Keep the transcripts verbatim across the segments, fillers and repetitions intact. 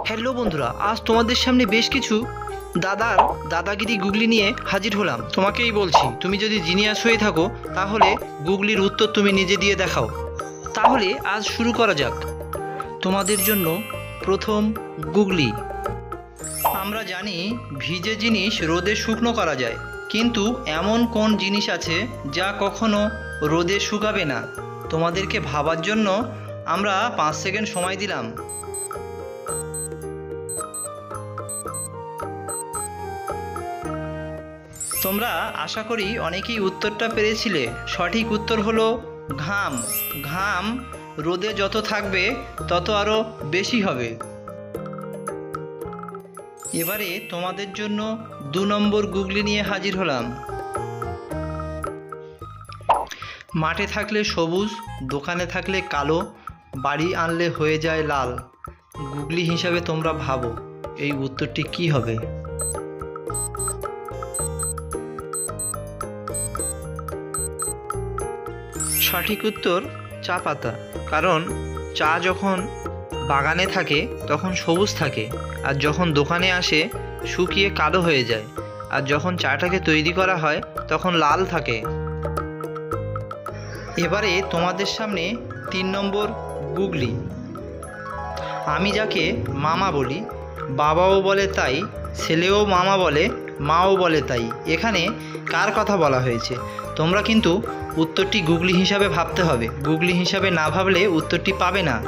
Hello বন্ধুরা, আজ তোমাদের সামনে বেশ কিছু দাদার দাদাগিরি গুগলি নিয়ে হাজির হলাম। তোমাকেই বলছি, তুমি যদি জিনিয়াস হয়ে থাকো তাহলে গুগলির উত্তর তুমি নিজে দিয়ে দেখাও। তাহলে আজ শুরু করা যাক। তোমাদের জন্য প্রথম গুগলি। আমরা জানি ভিজে জিনিস রোদে শুকনো করা যায়, কিন্তু এমন কোন জিনিস আছে যা কখনো রোদে শুকাবে না? তোমাদেরকে ভাবার জন্য আমরা পাঁচ সেকেন্ড সময় দিলাম। তোমরা আশা করি অনেকেই উত্তরটা পেরেছিলে। সঠিক উত্তর হলো ঘাম। ঘাম রোদে যত থাকবে তত আরও বেশি হবে। এবারে তোমাদের জন্য দু নম্বর গুগলি নিয়ে হাজির হলাম। মাঠে থাকলে সবুজ, দোকানে থাকলে কালো, বাড়ি আনলে হয়ে যায় লাল। গুগলি হিসাবে তোমরা ভাবো এই উত্তরটি কি হবে? সঠিক উত্তর চা পাতা। কারণ চা যখন বাগানে থাকে তখন সবুজ থাকে, আর যখন দোকানে আসে শুকিয়ে কালো হয়ে যায়, আর যখন চাটাকে তৈরি করা হয় তখন লাল থাকে। এবারে তোমাদের সামনে তিন নম্বর গুগলি। আমি যাকে মামা বলি, বাবাও বলে তাই, ছেলেও মামা বলে, মাও বলে তাই। এখানে কার কথা বলা হয়েছে? তোমরা কিন্তু উত্তরটি গুগলি হিসাবে ভাবতে হবে। গুগলি হিসাবে না ভাবলে উত্তরটি পাবে না।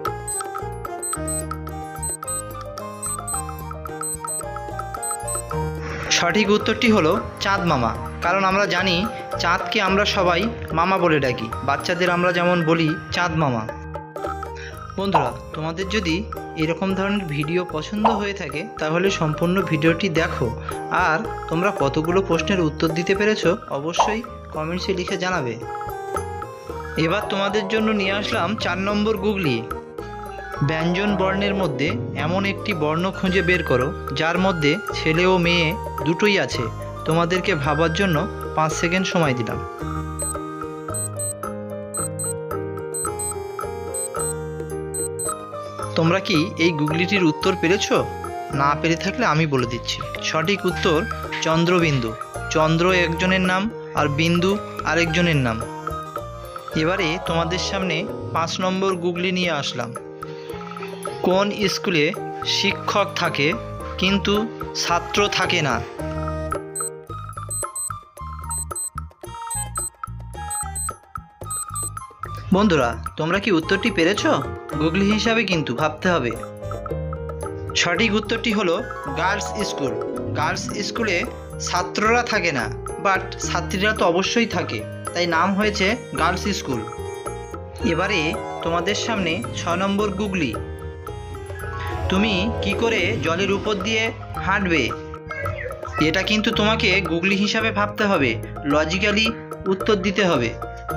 সঠিক উত্তরটি হলো চাঁদ মামা। কারণ আমরা জানি চাঁদকে আমরা সবাই মামা বলে ডাকি। বাচ্চাদের আমরা যেমন বলি চাঁদ মামা। বন্ধুরা, তোমাদের যদি এরকম ধরনের ভিডিও পছন্দ হয়ে থাকে তাহলে সম্পূর্ণ ভিডিওটি দেখো। আর তোমরা কতগুলো প্রশ্নের উত্তর দিতে পেরেছো অবশ্যই কমেন্টসে লিখে জানাবে। এবার তোমাদের জন্য নিয়ে আসলাম চার নম্বর গুগলি। ব্যঞ্জন বর্ণের মধ্যে এমন একটি বর্ণ খুঁজে বের করো যার মধ্যে ছেলে ও মেয়ে দুটোই আছে। তোমাদেরকে ভাবার জন্য পাঁচ সেকেন্ড সময় দিলাম। তোমরা কি এই গুগলিটির উত্তর পেরেছো? না পেরে থাকলে আমি বলে দিচ্ছি। সঠিক উত্তর চন্দ্রবিন্দু। চন্দ্র একজনের নাম আর বিন্দু আরেকজনের নাম। এবারে তোমাদের সামনে পাঁচ নম্বর গুগলি নিয়ে আসলাম। কোন স্কুলে শিক্ষক থাকে কিন্তু ছাত্র থাকে না? বন্ধুরা, তোমরা কি উত্তরটি পেরেছো? গুগলি হিসাবে কিন্তু ভাবতে হবে। সঠিক উত্তরটি হলো গার্লস স্কুল। গার্লস স্কুলে ছাত্ররা থাকে না, বাট ছাত্রীরা তো অবশ্যই থাকে, তাই নাম হয়েছে গার্লস স্কুল। এবারে তোমাদের সামনে ছয় নম্বর গুগলি। তুমি কি করে জলের উপর দিয়ে হাঁটবে? এটা কিন্তু তোমাকে গুগলি হিসাবে ভাবতে হবে, লজিক্যালি উত্তর দিতে হবে।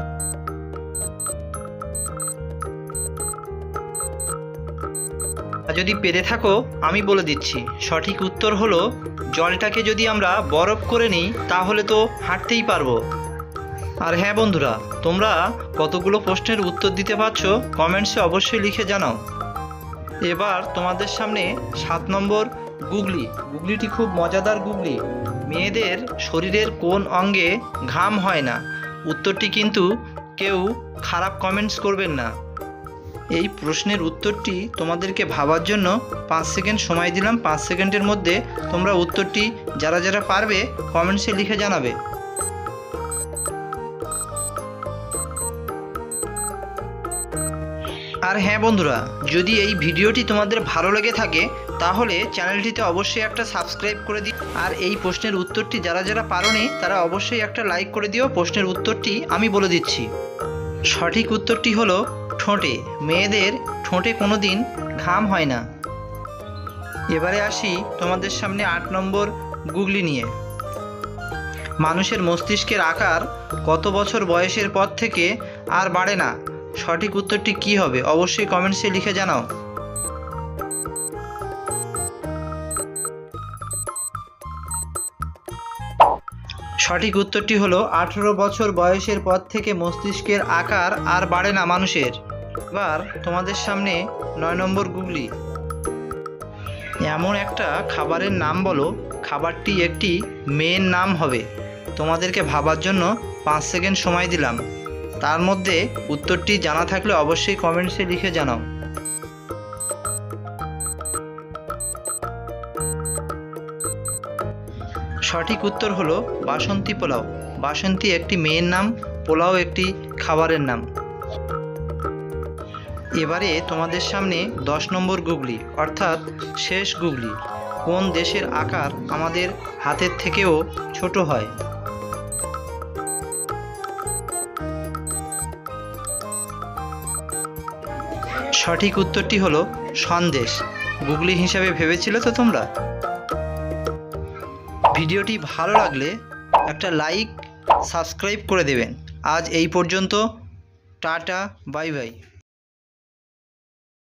যদি পেরে থাকো আমি বলে দিচ্ছি। সঠিক উত্তর হলো জলটাকে যদি আমরা বরফ করে নিই তাহলে তো হাঁটতেই পারবো। আর হ্যাঁ বন্ধুরা, তোমরা কতগুলো প্রশ্নের উত্তর দিতে পারছো কমেন্টসে অবশ্যই লিখে জানাও। এবার তোমাদের সামনে সাত নম্বর গুগলি। গুগলিটি খুব মজাদার গুগলি। মেয়েদের শরীরের কোন অঙ্গে ঘাম হয় না? উত্তরটি কিন্তু কেউ খারাপ কমেন্টস করবেন না। এই প্রশ্নের উত্তরটি তোমাদেরকে ভাবার জন্য পাঁচ সেকেন্ড সময় দিলাম। পাঁচ সেকেন্ডের মধ্যে তোমরা উত্তরটি যারা যারা পারবে কমেন্টসে লিখে জানাবে। আর হ্যাঁ বন্ধুরা, যদি এই ভিডিওটি তোমাদের ভালো লেগে থাকে তাহলে চ্যানেলটিতে অবশ্যই একটা সাবস্ক্রাইব করে দিও। আর এই প্রশ্নের উত্তরটি যারা যারা পারোনি তারা অবশ্যই একটা লাইক করে দিও। প্রশ্নের উত্তরটি আমি বলে দিচ্ছি। সঠিক উত্তরটি হলো ঠোঁটে। মেয়েদের ঠোঁটে কোনো দিন ঘাম হয় না। এবারে আসি তোমাদের সামনে আট নম্বর গুগলি নিয়ে। মানুষের মস্তিষ্কের আকার কত বছর বয়সের পর থেকে আর বাড়ে না? সঠিক উত্তরটি কি হবে অবশ্যই কমেন্টসে লিখে জানাও। সঠিক উত্তরটি হলো আঠেরো বছর বয়সের পর থেকে মস্তিষ্কের আকার আর বাড়ে না মানুষের। এবার তোমাদের সামনে নয় নম্বর গুগলি। এমন একটা খাবারের নাম বলো, খাবারটি একটি মেয়ের নাম হবে। তোমাদেরকে ভাবার জন্য পাঁচ সেকেন্ড সময় দিলাম। তার মধ্যে উত্তরটি জানা থাকলে অবশ্যই কমেন্টসে লিখে জানাও। সঠিক উত্তর হলো বাসন্তী পোলাও। বাসন্তী একটি মেয়ের নাম, পোলাও একটি খাবারের নাম। এবারে তোমাদের সামনে দশ নম্বর গুগলি অর্থাৎ শেষ গুগলি। কোন দেশের আকার আমাদের হাতের থেকেও ছোট হয়? সঠিক উত্তরটি হলো সন্দেশ। গুগলি হিসাবে ভেবেছিলে তো তোমরা? ভিডিওটি ভালো লাগলে একটা লাইক, সাবস্ক্রাইব করে দেবেন। আজ এই পর্যন্ত। Tata, bye by.